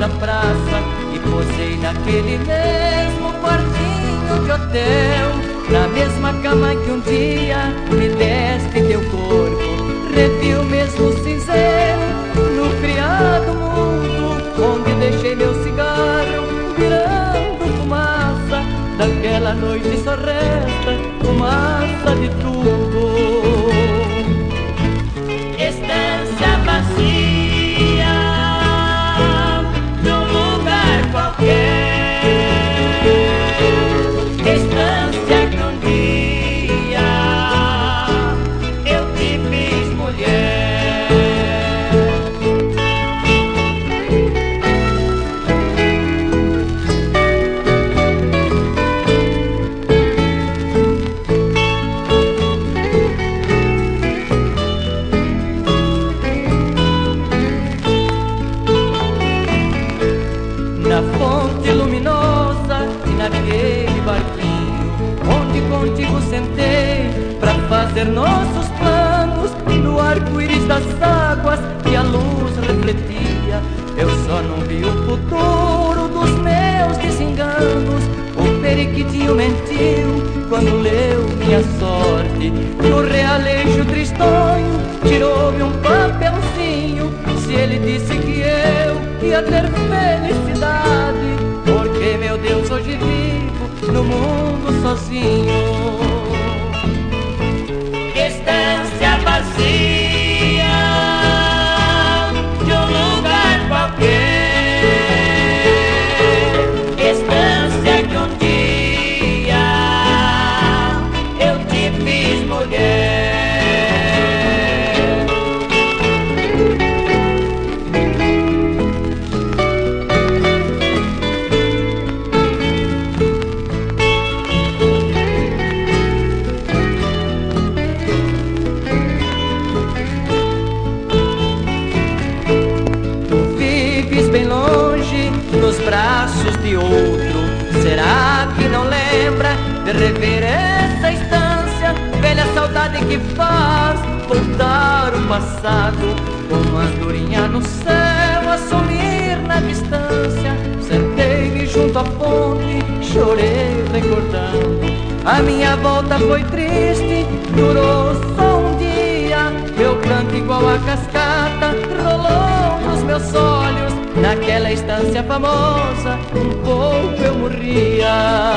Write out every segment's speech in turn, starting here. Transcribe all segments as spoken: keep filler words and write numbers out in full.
da praça e posei naquele mesmo quartinho de hotel, na mesma cama que um dia me deste teu corpo. Revi o mesmo cinzeiro no criado mundo, onde deixei meu cigarro virando fumaça. Daquela noite só resta fumaça de tudo. Estância vazia de um lugar qualquer, estância que um dia eu te fiz mulher. Na fonte luminosa naviguei de barquinho, onde contigo sentei pra fazer nossos planos. No arco-íris das águas que a luz refletia, eu só não vi o futuro dos meus desenganos. O periquitinho mentiu quando leu minha sorte. No realejo tristonho tirou-me um papelzinho. Se ele disse que eu ia ter felicidade, porque, meu Deus, hoje vivo no mundo sozinho. Estância vazia de um lugar qualquer, estância que um dia eu te fiz mulher. Nos braços de outro, será que não lembra de rever essa estância? Velha saudade que faz voltar o passado, como a andorinha no céu a sumir na distância. Sentei-me junto à fonte, chorei recordando. A minha volta foi triste, durou só um dia. Meu pranto igual a cascata rolou nos meus olhos. Naquela estância famosa, um pouco eu morria.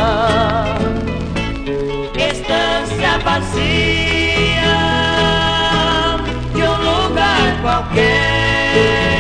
Estância vazia de um lugar qualquer,